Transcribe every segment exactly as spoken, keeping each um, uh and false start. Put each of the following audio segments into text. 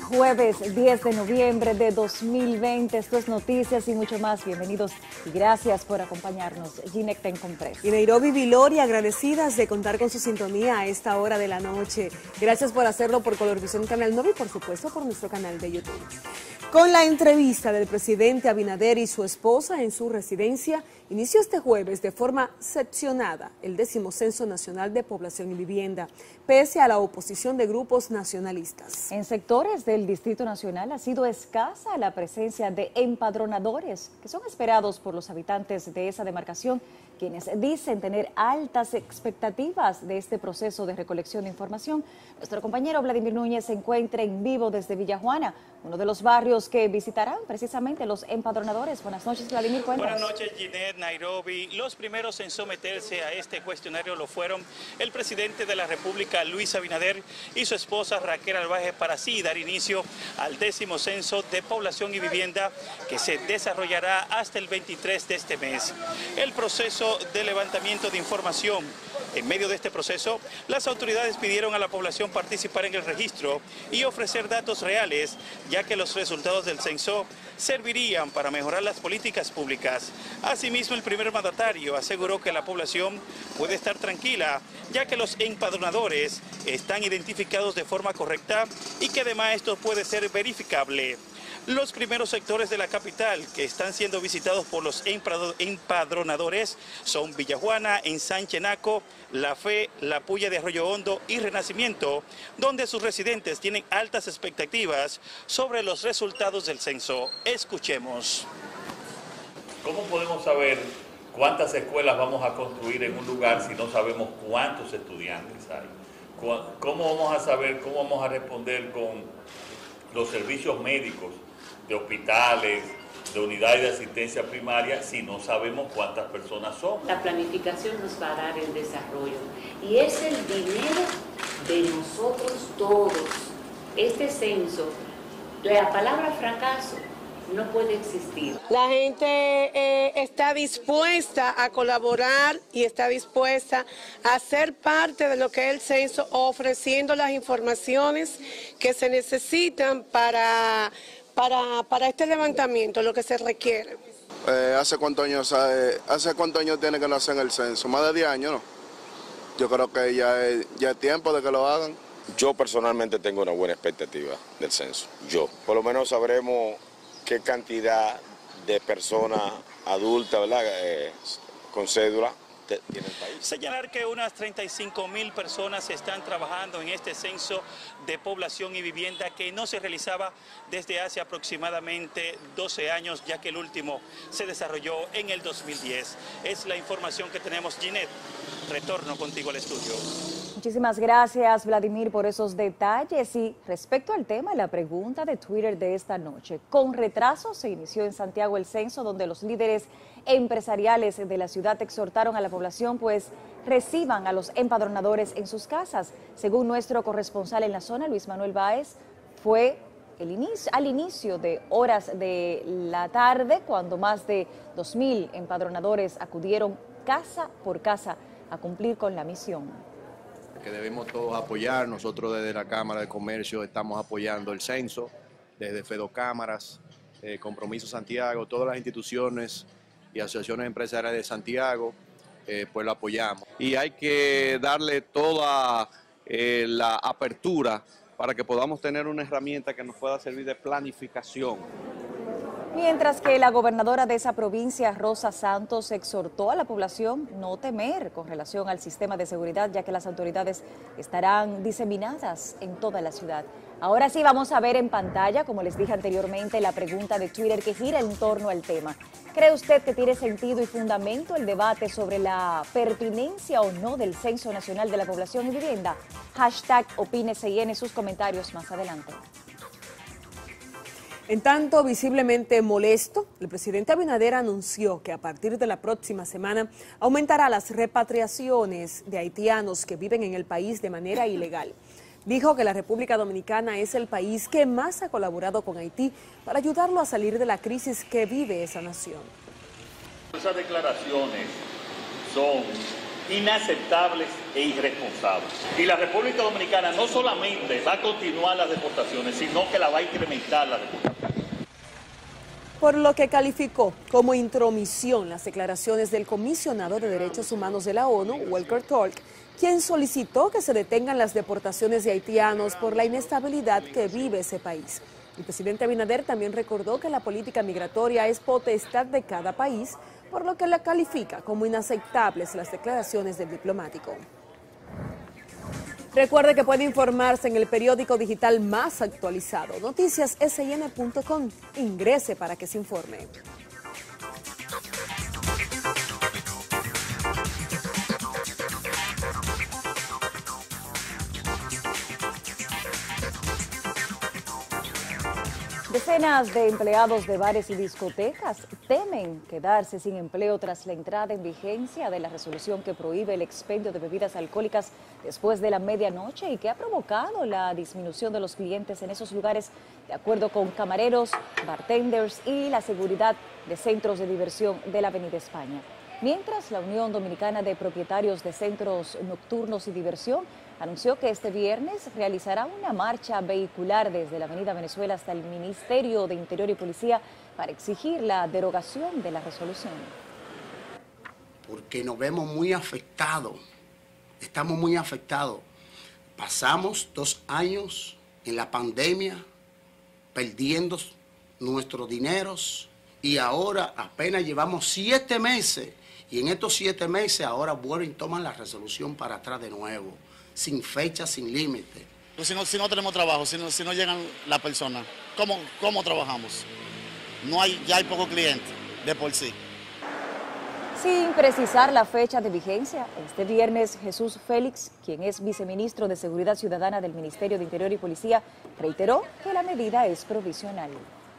jueves diez de noviembre de dos mil veinte. Esto es Noticias y mucho más. Bienvenidos y gracias por acompañarnos. Ginette Tencompress. Y Nairobi Vilori, agradecidas de contar con su sintonía a esta hora de la noche. Gracias por hacerlo por Colorvisión Canal nueve y por supuesto por nuestro canal de YouTube. Con la entrevista del presidente Abinader y su esposa en su residencia, inició este jueves de forma seccionada el décimo Censo Nacional de Población y Vivienda, pese a la oposición de grupos nacionalistas. En sectores del Distrito Nacional ha sido escasa la presencia de empadronadores, que son esperados por los habitantes de esa demarcación, quienes dicen tener altas expectativas de este proceso de recolección de información. Nuestro compañero Vladimir Núñez se encuentra en vivo desde Villajuana, uno de los barrios que visitarán precisamente los empadronadores. Buenas noches, Vladimir, cuéntanos. Buenas noches, Ginette, Nairobi. Los primeros en someterse a este cuestionario lo fueron el presidente de la República, Luis Abinader, y su esposa, Raquel Albaje, para así dar inicio al décimo Censo de Población y Vivienda que se desarrollará hasta el veintitrés de este mes. El proceso de levantamiento de información. En medio de este proceso, las autoridades pidieron a la población participar en el registro y ofrecer datos reales, ya que los resultados del censo servirían para mejorar las políticas públicas. Asimismo, el primer mandatario aseguró que la población puede estar tranquila, ya que los empadronadores están identificados de forma correcta y que además esto puede ser verificable. Los primeros sectores de la capital que están siendo visitados por los empadronadores son Villajuana, Ensanche Naco, La Fe, La Puya de Arroyo Hondo y Renacimiento, donde sus residentes tienen altas expectativas sobre los resultados del censo. Escuchemos. ¿Cómo podemos saber cuántas escuelas vamos a construir en un lugar si no sabemos cuántos estudiantes hay? ¿Cómo vamos a saber, cómo vamos a responder con los servicios médicos de hospitales, de unidades de asistencia primaria, si no sabemos cuántas personas son? La planificación nos va a dar el desarrollo y es el dinero de nosotros todos. Este censo, la palabra fracaso no puede existir. La gente eh, está dispuesta a colaborar y está dispuesta a ser parte de lo que es el censo, ofreciendo las informaciones que se necesitan para, para, para este levantamiento, lo que se requiere. Eh, ¿Hace cuántos años, eh, hace cuántos años tiene que no hacen el censo? Más de diez años, ¿no? Yo creo que ya es, ya es tiempo de que lo hagan. Yo personalmente tengo una buena expectativa del censo. Yo, por lo menos sabremos qué cantidad de personas adultas, ¿verdad?, eh, con cédula tiene el país. Señalar que unas treinta y cinco mil personas están trabajando en este censo de población y vivienda que no se realizaba desde hace aproximadamente doce años, ya que el último se desarrolló en el dos mil diez. Es la información que tenemos, Ginette. Retorno contigo al estudio. Muchísimas gracias, Vladimir, por esos detalles. Y respecto al tema, la pregunta de Twitter de esta noche. Con retraso se inició en Santiago el censo, donde los líderes empresariales de la ciudad exhortaron a la población pues reciban a los empadronadores en sus casas. Según nuestro corresponsal en la zona, Luis Manuel Báez, fue el inicio, al inicio de horas de la tarde cuando más de dos mil empadronadores acudieron casa por casa a cumplir con la misión. Que debemos todos apoyar. Nosotros desde la Cámara de Comercio estamos apoyando el censo, desde Fedocámaras, eh, Compromiso Santiago, todas las instituciones y asociaciones empresariales de Santiago, eh, pues lo apoyamos. Y hay que darle toda eh, la apertura para que podamos tener una herramienta que nos pueda servir de planificación. Mientras que la gobernadora de esa provincia, Rosa Santos, exhortó a la población no temer con relación al sistema de seguridad, ya que las autoridades estarán diseminadas en toda la ciudad. Ahora sí vamos a ver en pantalla, como les dije anteriormente, la pregunta de Twitter que gira en torno al tema. ¿Cree usted que tiene sentido y fundamento el debate sobre la pertinencia o no del Censo Nacional de la Población y Vivienda? Hashtag opínese y en sus comentarios más adelante. En tanto, visiblemente molesto, el presidente Abinader anunció que a partir de la próxima semana aumentará las repatriaciones de haitianos que viven en el país de manera ilegal. Dijo que la República Dominicana es el país que más ha colaborado con Haití para ayudarlo a salir de la crisis que vive esa nación. Esas declaraciones son inaceptables e irresponsables. Y la República Dominicana no solamente va a continuar las deportaciones, sino que la va a incrementar la deportación. Por lo que calificó como intromisión las declaraciones del comisionado de Derechos Humanos de la ONU, Volker Turk, quien solicitó que se detengan las deportaciones de haitianos por la inestabilidad que vive ese país. El presidente Abinader también recordó que la política migratoria es potestad de cada país, por lo que la califica como inaceptables las declaraciones del diplomático. Recuerde que puede informarse en el periódico digital más actualizado, noticias S I N punto com. Ingrese para que se informe. Decenas de empleados de bares y discotecas temen quedarse sin empleo tras la entrada en vigencia de la resolución que prohíbe el expendio de bebidas alcohólicas después de la medianoche y que ha provocado la disminución de los clientes en esos lugares, de acuerdo con camareros, bartenders y la seguridad de centros de diversión de la Avenida España. Mientras, la Unión Dominicana de Propietarios de Centros Nocturnos y Diversión anunció que este viernes realizará una marcha vehicular desde la Avenida Venezuela hasta el Ministerio de Interior y Policía para exigir la derogación de la resolución. Porque nos vemos muy afectados, estamos muy afectados. Pasamos dos años en la pandemia perdiendo nuestros dineros y ahora apenas llevamos siete meses y en estos siete meses ahora vuelven y toman la resolución para atrás de nuevo, sin fecha, sin límite. Si no, si no tenemos trabajo, si no, si no llegan las personas, ¿cómo, cómo trabajamos? No hay, ya hay pocos clientes de por sí. Sin precisar la fecha de vigencia, este viernes Jesús Félix, quien es viceministro de Seguridad Ciudadana del Ministerio de Interior y Policía, reiteró que la medida es provisional.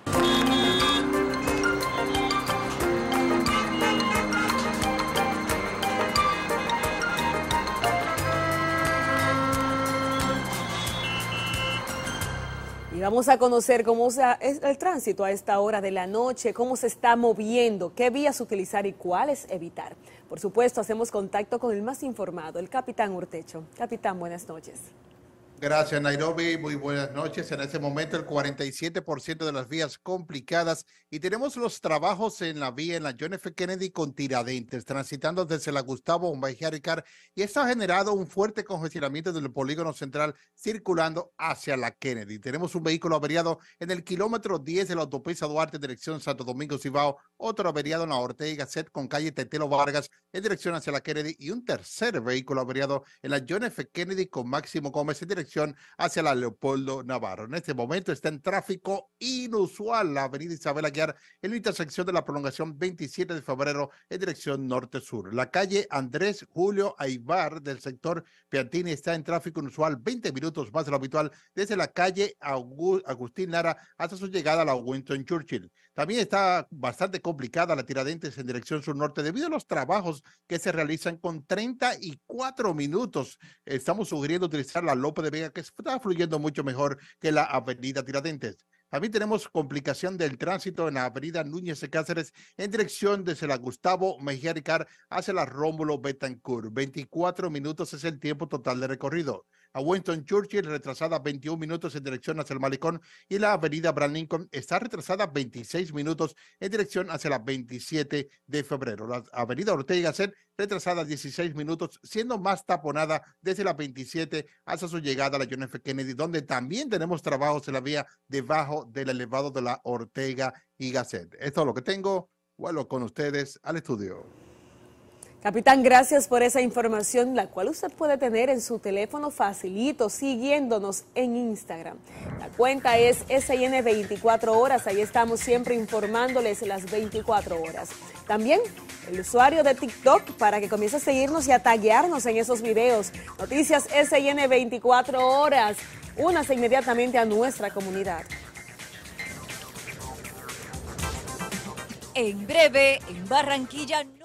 Y vamos a conocer cómo es el tránsito a esta hora de la noche, cómo se está moviendo, qué vías utilizar y cuáles evitar. Por supuesto, hacemos contacto con el más informado, el capitán Urtecho. Capitán, buenas noches. Gracias, Nairobi. Muy buenas noches. En este momento el cuarenta y siete por ciento de las vías complicadas y tenemos los trabajos en la vía en la John F. Kennedy con Tiradentes, transitando desde la Gustavo Umbay Ricard, y esto ha generado un fuerte congestionamiento del polígono central circulando hacia la Kennedy. Tenemos un vehículo averiado en el kilómetro diez de la autopista Duarte en dirección Santo Domingo Cibao, otro averiado en la Ortega y Gasset con calle Tetelo Vargas en dirección hacia la Kennedy y un tercer vehículo averiado en la John F. Kennedy con Máximo Gómez en dirección hacia la Leopoldo Navarro. En este momento está en tráfico inusual la avenida Isabel Aguiar en la intersección de la prolongación veintisiete de febrero en dirección norte-sur. La calle Andrés Julio Aybar del sector Piantini está en tráfico inusual veinte minutos más de lo habitual desde la calle Agustín Lara hasta su llegada a la Winston Churchill. También está bastante complicada la Tiradentes en dirección sur-norte debido a los trabajos que se realizan con treinta y cuatro minutos. Estamos sugiriendo utilizar la López de Vega, que está fluyendo mucho mejor que la avenida Tiradentes. También tenemos complicación del tránsito en la avenida Núñez de Cáceres en dirección desde la Gustavo Mejía Ricard hacia la Rómulo Betancourt. veinticuatro minutos es el tiempo total de recorrido. A Winston Churchill retrasada veintiún minutos en dirección hacia el Malecón y la avenida Abraham Lincoln está retrasada veintiséis minutos en dirección hacia la veintisiete de febrero. La avenida Ortega y Gasset retrasada dieciséis minutos, siendo más taponada desde la veintisiete hasta su llegada a la John F. Kennedy, donde también tenemos trabajos en la vía debajo del elevado de la Ortega y Gasset. Esto es lo que tengo. Vuelvo con ustedes al estudio. Capitán, gracias por esa información, la cual usted puede tener en su teléfono facilito, siguiéndonos en Instagram. La cuenta es S I N veinticuatro horas, ahí estamos siempre informándoles las veinticuatro horas. También el usuario de TikTok para que comience a seguirnos y a taguearnos en esos videos. Noticias S I N veinticuatro horas, únase inmediatamente a nuestra comunidad. En breve, en Barranquilla.